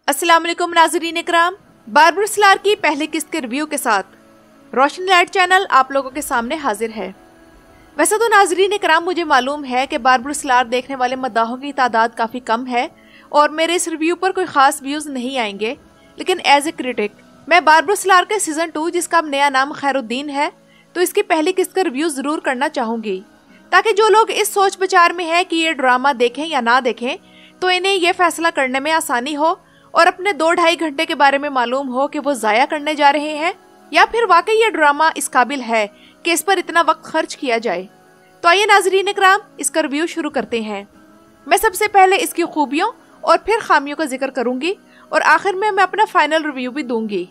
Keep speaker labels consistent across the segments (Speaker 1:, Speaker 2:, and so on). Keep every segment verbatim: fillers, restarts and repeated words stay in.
Speaker 1: अस्सलाम वालेकुम नाज़रीन इकराम, बारबरस लार की पहली किस्त के रिव्यू के साथ रोशनी लाइट चैनल आप लोगों के सामने हाजिर है। वैसे तो नाज़रीन इकराम मुझे मालूम है कि बारबरस लार देखने वाले मद्दाहों की तादाद काफ़ी कम है और मेरे इस रिव्यू पर कोई ख़ास व्यूज़ नहीं आएंगे, लेकिन एज ए क्रिटिक मैं बारबरस लार के सीज़न टू, जिसका अब नया नाम खैरुद्दीन है, तो इसकी पहली किस्त का रिव्यू ज़रूर करना चाहूँगी, ताकि जो लोग इस सोच विचार में है कि ये ड्रामा देखें या ना देखें तो इन्हें ये फैसला करने में आसानी हो और अपने दो ढाई घंटे के बारे में मालूम हो कि वो ज़ाया करने जा रहे हैं या फिर वाकई ये ड्रामा इस काबिल है कि इस पर इतना वक्त खर्च किया जाए। तो आइए नाज़रीन इकराम इसका रिव्यू शुरू करते हैं। मैं सबसे पहले इसकी खूबियों और फिर खामियों का जिक्र करूंगी और आखिर में मैं अपना फाइनल रिव्यू भी दूंगी।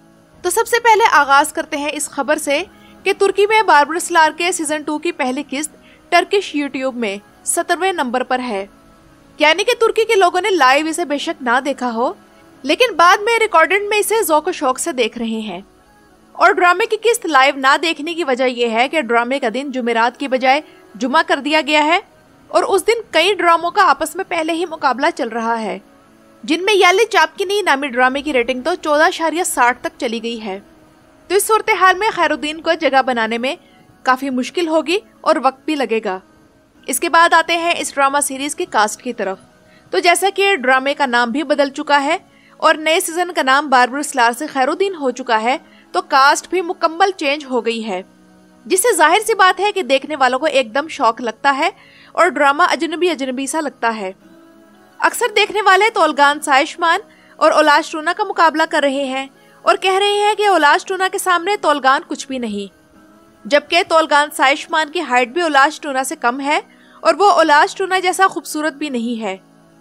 Speaker 1: तो सबसे पहले आगाज करते हैं इस खबर से कि तुर्की में बारबरस लार के सीजन टू की पहली किस्त टर्किश यूट्यूब में सत्रहवें नंबर पर है। यानी कि तुर्की के लोगों ने लाइव इसे बेशक ना देखा हो, लेकिन बाद में रिकॉर्डेड में इसे ज़ौक़ शौक से देख रहे हैं। और ड्रामे की किस्त लाइव ना देखने की वजह यह है कि ड्रामे का दिन जुमेरात की बजाय जुमा कर दिया गया है और उस दिन कई ड्रामों का आपस में पहले ही मुकाबला चल रहा है, जिनमें याली चापकिनी नामी ड्रामे की रेटिंग तो चौदह अशारिया साठ तक चली गई है। तो इस सूरत हाल में खैरुद्दीन को जगह बनाने में काफ़ी मुश्किल होगी और वक्त भी लगेगा। इसके बाद आते हैं इस ड्रामा सीरीज की कास्ट की तरफ। तो जैसा कि ड्रामे का नाम भी बदल चुका है और नए सीजन का नाम बारबरस लार से खैरुद्दीन हो चुका है, तो कास्ट भी मुकम्मल चेंज हो गई है, जिससे जाहिर सी बात है कि देखने वालों को एकदम शौक लगता है और ड्रामा अजनबी अजनबी सा लगता है। अक्सर देखने वाले तोलगान साइशमान और ओलाश टूना का मुकाबला कर रहे हैं और कह रहे हैं कि ओलाश टूना के सामने तोलगान कुछ भी नहीं, जबकि तोलगान साइशमान की हाइट भी ओलाश टूना से कम है और वो ओलाश टूना जैसा खूबसूरत भी नहीं है।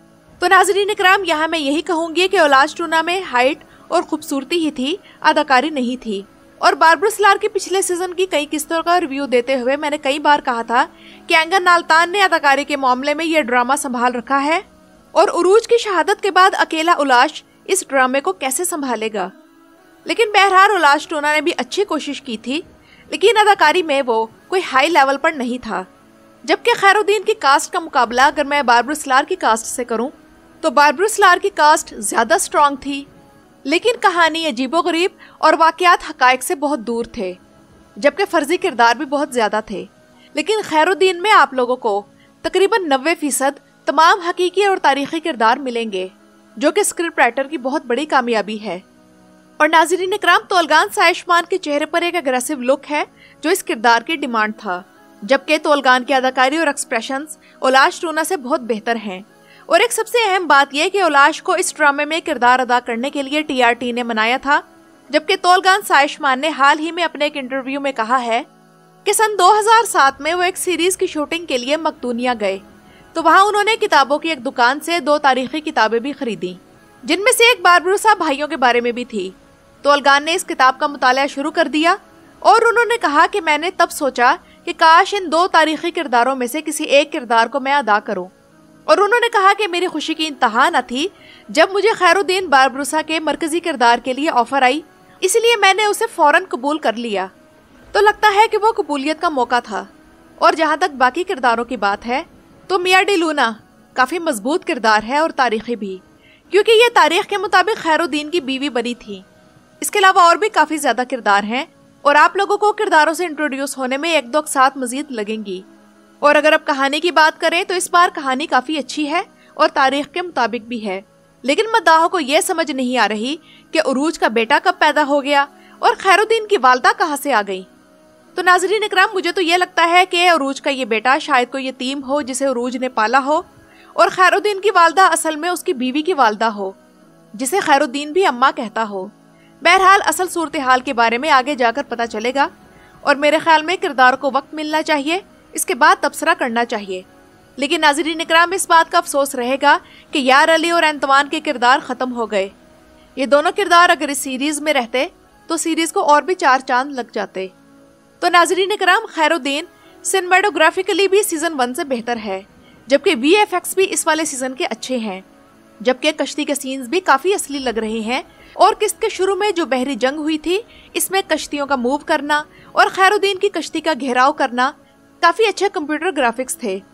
Speaker 1: तो नाज़रीन इकराम, यहाँ मैं यही कहूँगी कि ओलाश टूना में हाइट और खूबसूरती ही थी, अदाकारी नहीं थी। और बारबरस लार के पिछले सीजन की कई किस्तों का रिव्यू देते हुए मैंने कई बार कहा था कि एंगर नाल्तान ने अदाकारी के मामले में ये ड्रामा संभाल रखा है और उरूज की शहादत के बाद अकेला ओलाश इस ड्रामे को कैसे संभालेगा। लेकिन बहरहाल ओलाश टूना ने भी अच्छी कोशिश की थी, लेकिन अदाकारी में वो कोई हाई लेवल पर नहीं था। जबकि खैरुद्दीन की कास्ट का मुकाबला अगर मैं बारबरस लार की कास्ट से करूं तो बारबरस लार की कास्ट ज्यादा स्ट्रांग थी, लेकिन कहानी अजीबोगरीब और वाकयात हकायक से बहुत दूर थे, जबकि फर्जी किरदार भी बहुत ज्यादा थे। लेकिन खैरुद्दीन में आप लोगों को तकरीबन नब्बे फीसद तमाम हकीकी और तारीखी किरदार मिलेंगे, जो कि स्क्रिप्ट राइटर की बहुत बड़ी कामयाबी है। और नाज़रीन इकराम, तोलगान साइशमान के चेहरे पर एक अग्रेसिव लुक है जो इस किरदार की डिमांड था, जबकि तोलगान की अदाकारी और एक्सप्रेशंस ओलाश टूना से बहुत बेहतर हैं। और एक सबसे अहम बात यह कि ओलाश को इस ड्रामे में किरदार अदा करने के लिए टीआरटी ने मनाया था, जबकि तोलगान साइशमान ने हाल ही में अपने एक इंटरव्यू में कहा है कि सन दो हज़ार सात में वो एक सीरीज की शूटिंग के लिए मकदूनिया गए, तो वहाँ उन्होंने किताबों की एक दुकान से दो तारीखी किताबें भी खरीदी, जिनमें से एक बारबरुसा भाइयों के बारे में भी थी। तोलगान ने इस किताब का मुताला शुरू कर दिया और उन्होंने कहा कि मैंने तब सोचा कि काश इन दो तारीखी किरदारों में से किसी एक किरदार को मैं अदा करूं। और उन्होंने कहा कि मेरी खुशी की इंतहा न थी जब मुझे खैरुद्दीन बारबरुसा के मरकजी किरदार के लिए ऑफर आई, इसलिए मैंने उसे फौरन कबूल कर लिया। तो लगता है कि वो कबूलियत का मौका था। और जहाँ तक बाकी किरदारों की बात है तो मिया डी लूना काफ़ी मजबूत किरदार है और तारीखी भी, क्योंकि ये तारीख के मुताबिक खैरुद्दीन की बीवी बनी थी। इसके अलावा और भी काफ़ी ज़्यादा किरदार हैं और आप लोगों को किरदारों से इंट्रोड्यूस होने में एक दो साथ मजीद लगेंगी। और अगर अब कहानी की बात करें तो इस बार कहानी काफ़ी अच्छी है और तारीख के मुताबिक भी है, लेकिन मद्दाहों को यह समझ नहीं आ रही कि उरूज का बेटा कब पैदा हो गया और खैरुद्दीन की वालदा कहाँ से आ गई। तो नाज़रीन इकराम, मुझे तो ये लगता है कि उरूज का ये बेटा शायद कोई यतीम हो जिसे उरूज ने पाला हो और खैरुद्दीन की वालदा असल में उसकी बीवी की वालदा हो, जिसे खैरुद्दीन भी अम्मा कहता हो। बहरहाल असल सूरत हाल के बारे में आगे जाकर पता चलेगा और मेरे ख्याल में किरदार को वक्त मिलना चाहिए, इसके बाद तबसरा करना चाहिए। लेकिन नाज़रीन इकराम, इस बात का अफसोस रहेगा कि यार अली और एंतवान के किरदार ख़त्म हो गए। ये दोनों किरदार अगर इस सीरीज़ में रहते तो सीरीज़ को और भी चार चांद लग जाते। तो नाज़रीन इकराम, खैरुद्दीन सिनेमेटोग्राफिकली भी सीज़न वन से बेहतर है, जबकि वी एफ एक्स भी इस वाले सीज़न के अच्छे हैं, जबकि कश्ती के सीन्स भी काफ़ी असली लग रहे हैं। और किस्त के शुरू में जो बहरी जंग हुई थी, इसमें कश्तियों का मूव करना और खैरुद्दीन की कश्ती का घेराव करना काफ़ी अच्छे कंप्यूटर ग्राफिक्स थे।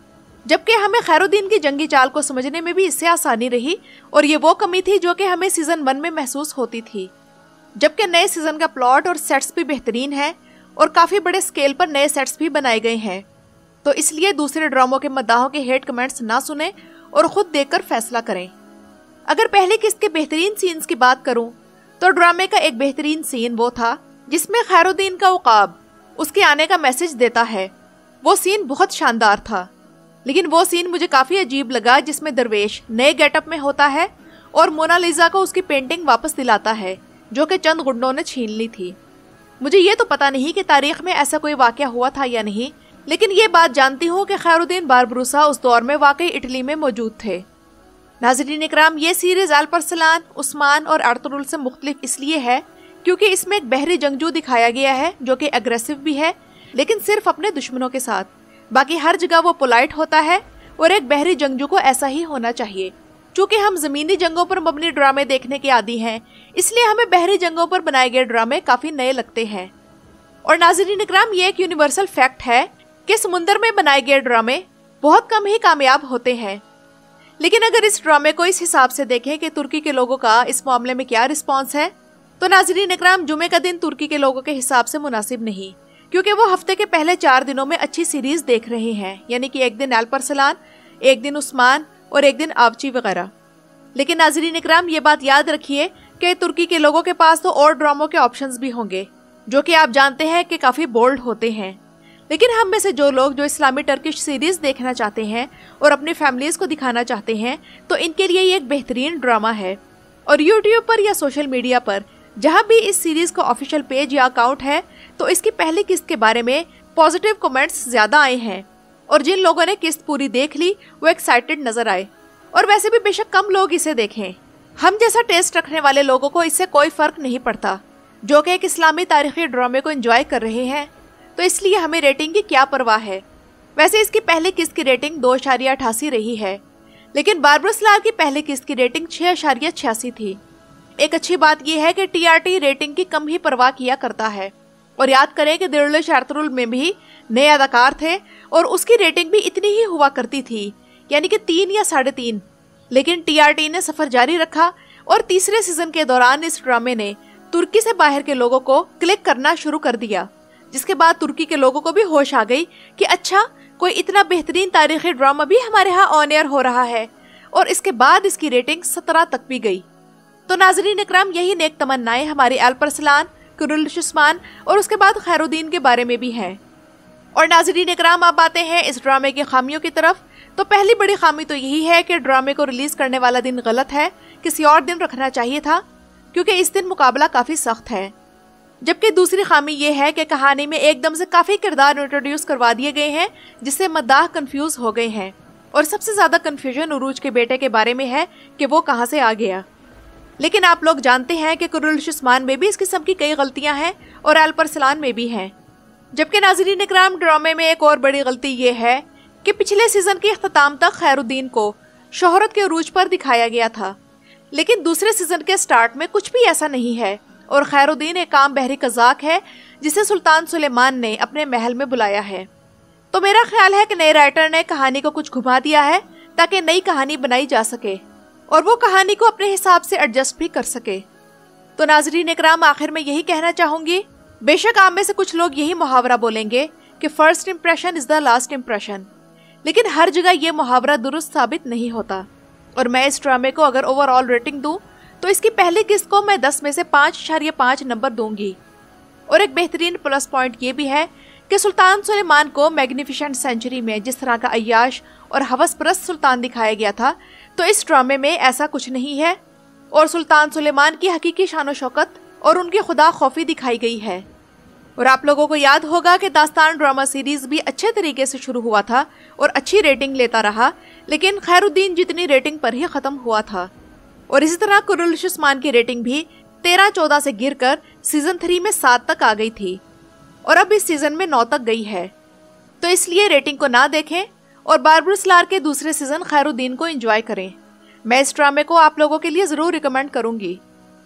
Speaker 1: जबकि हमें खैरुद्दीन की जंगी चाल को समझने में भी इससे आसानी रही, और ये वो कमी थी जो कि हमें सीजन वन में महसूस होती थी। जबकि नए सीजन का प्लॉट और सेट्स भी बेहतरीन है और काफी बड़े स्केल पर नए सेट्स भी बनाए गए हैं, तो इसलिए दूसरे ड्रामों के मद्दाहों के हेट कमेंट्स ना सुने और खुद देखकर फैसला करें। अगर पहली किस्त के बेहतरीन सीन्स की बात करूं तो ड्रामे का एक बेहतरीन सीन वो था जिसमें खैरुद्दीन का उकाब उसके आने का मैसेज देता है। वो सीन बहुत शानदार था, लेकिन वो सीन मुझे काफी अजीब लगा जिसमें दरवेश नए गेटअप में होता है और मोनालिसा को उसकी पेंटिंग वापस दिलाता है जो कि चंद गुंडों ने छीन ली थी। मुझे ये तो पता नहीं कि तारीख में ऐसा कोई वाकया हुआ था या नहीं, लेकिन ये बात जानती हूँ कि खैरुद्दीन बारबरूसा उस दौर में वाकई इटली में मौजूद थे। नाज़रीन इकराम, ये सीरीज अल्परसलान, उस्मान और अर्तुगरुल से मुख्तलिफ इसलिए है क्योंकि इसमें एक बहरी जंगजू दिखाया गया है जो कि अग्रेसिव भी है, लेकिन सिर्फ अपने दुश्मनों के साथ। बाकी हर जगह वो पोलाइट होता है और एक बहरी जंगजू को ऐसा ही होना चाहिए। चूँकि हम जमीनी जंगों पर मबनी ड्रामे देखने के आदी हैं, इसलिए हमें बहरी जंगों पर बनाए गए ड्रामे काफी नए लगते हैं। और नाज़रीन इकराम, ये एक यूनिवर्सल फैक्ट है कि समुंदर में बनाए गए ड्रामे बहुत कम ही कामयाब होते हैं। लेकिन अगर इस ड्रामे को इस हिसाब से देखें कि तुर्की के लोगों का इस मामले में क्या रिस्पॉन्स है, तो नाज़रीन इकराम, जुमे का दिन तुर्की के लोगों के हिसाब से मुनासिब नहीं, क्योंकि वो हफ्ते के पहले चार दिनों में अच्छी सीरीज देख रहे हैं, यानी कि एक दिन अल्परसलान, एक दिन उस्मान और एक दिन आवची वगैरह। लेकिन नाज़रीन इकराम, ये बात याद रखिए कि तुर्की के लोगों के पास तो और ड्रामों के ऑप्शंस भी होंगे जो कि आप जानते हैं कि काफी बोल्ड होते हैं। लेकिन हम में से जो लोग जो इस्लामी टर्किश सीरीज देखना चाहते हैं और अपनी फैमिलीज को दिखाना चाहते हैं, तो इनके लिए ये एक बेहतरीन ड्रामा है। और यूट्यूब पर या सोशल मीडिया पर जहां भी इस सीरीज का ऑफिशियल पेज या अकाउंट है, तो इसकी पहली किस्त के बारे में पॉजिटिव कमेंट्स ज्यादा आए हैं, और जिन लोगों ने किस्त पूरी देख ली वो एक्साइटेड नजर आए। और वैसे भी बेशक कम लोग इसे देखें, हम जैसा टेस्ट रखने वाले लोगों को इससे कोई फर्क नहीं पड़ता, जो कि एक इस्लामी तारीखी ड्रामे को एंजॉय कर रहे हैं, तो इसलिए हमें रेटिंग की क्या परवाह है। वैसे इसकी पहली किस्त की रेटिंग दो अशारिया अठासी रही है, लेकिन बारबरूसा की पहली किस्त की रेटिंग छह अशारिया छियासी थी। एक अच्छी बात यह है कि टीआरटी रेटिंग की कम ही परवाह किया करता है। और याद करें कि दिलरुल अर्तुगरुल में भी नए अदाकार थे और उसकी रेटिंग भी इतनी ही हुआ करती थी, यानी कि तीन या साढ़े तीन। लेकिन टीआरटी ने सफर जारी रखा और तीसरे सीजन के दौरान इस ड्रामे ने तुर्की से बाहर के लोगों को क्लिक करना शुरू कर दिया, जिसके बाद तुर्की के लोगों को भी होश आ गई कि अच्छा, कोई इतना बेहतरीन तारीखी ड्रामा भी हमारे यहाँ ऑन एयर हो रहा है। और इसके बाद इसकी रेटिंग सत्रह तक भी गई। तो नाज़रीन इकराम, यही नेक तमन्नाएं हमारे अल्परसलान, कुरुल-उस्मान और उसके बाद खैरुद्दीन के बारे में भी हैं। और नाज़रीन इकराम, आप आते हैं इस ड्रामे की खामियों की तरफ। तो पहली बड़ी खामी तो यही है कि ड्रामे को रिलीज करने वाला दिन गलत है, किसी और दिन रखना चाहिए था, क्योंकि इस दिन मुकाबला काफी सख्त है। जबकि दूसरी खामी ये है कि कहानी में एकदम से काफी किरदार इंट्रोड्यूस करवा दिए गए हैं, जिससे मद्दाह कंफ्यूज हो गए हैं। और सबसे ज्यादा कंफ्यूजन उरूज के बेटे के बारे में है कि वो कहां से आ गया। लेकिन आप लोग जानते हैं कि कुरुल-उस्मान में भी इस किस्म की कई गलतियां हैं और अल्परसलान में भी हैं। जबकि नाज़रीन इकराम, ड्रामे में एक और बड़ी गलती ये है कि पिछले सीजन के इख्तिताम तक खैरुद्दीन को शोहरत के उरूज पर दिखाया गया था, लेकिन दूसरे सीजन के स्टार्ट में कुछ भी ऐसा नहीं है और खैरुद्दीन एक आम बहरी कज़ाक है जिसे सुल्तान सुलेमान ने अपने महल में बुलाया है। तो मेरा ख्याल है कि नए राइटर ने कहानी को कुछ घुमा दिया है ताकि नई कहानी बनाई जा सके और वो कहानी को अपने हिसाब से एडजस्ट भी कर सके। तो नाज़रीन इकराम, आखिर में यही कहना चाहूंगी, बेशक आप में से कुछ लोग यही मुहावरा बोलेंगे कि first impression is the last impression, लेकिन हर जगह ये मुहावरा दुरुस्त साबित नहीं होता। और मैं इस ड्रामे को अगर ओवरऑल रेटिंग दूं तो इसकी पहली किस्त को मैं दस में से पाँच इशारिया पाँच नंबर दूंगी। और एक बेहतरीन प्लस पॉइंट ये भी है कि सुल्तान सुलेमान को मैग्निफिसेंट सेंचुरी में जिस तरह का अय्याश और हवसप्रस्त सुल्तान दिखाया गया था, तो इस ड्रामे में ऐसा कुछ नहीं है और सुल्तान सुलेमान की हकीकी शान और शौकत और उनकी खुदा खौफी दिखाई गई है। और आप लोगों को याद होगा कि दास्तान ड्रामा सीरीज भी अच्छे तरीके से शुरू हुआ था और अच्छी रेटिंग लेता रहा, लेकिन खैरुद्दीन जितनी रेटिंग पर ही खत्म हुआ था। और इसी तरह कुरुल-उस्मान की रेटिंग भी तेरह चौदह से गिरकर सीजन थ्री में सात तक आ गई थी और अब इस सीजन में नौ तक गई है। तो इसलिए रेटिंग को ना देखें और बारबरूसा के दूसरे सीजन खैरुद्दीन को एंजॉय करें। मैं इस ड्रामे को आप लोगों के लिए जरूर रिकमेंड करूंगी।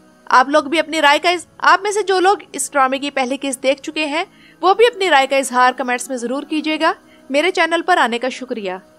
Speaker 1: आप लोग भी अपनी राय का इस... आप में से जो लोग इस ड्रामे की पहली किस्त देख चुके हैं वो भी अपनी राय का इजहार कमेंट्स में जरूर कीजिएगा। मेरे चैनल पर आने का शुक्रिया।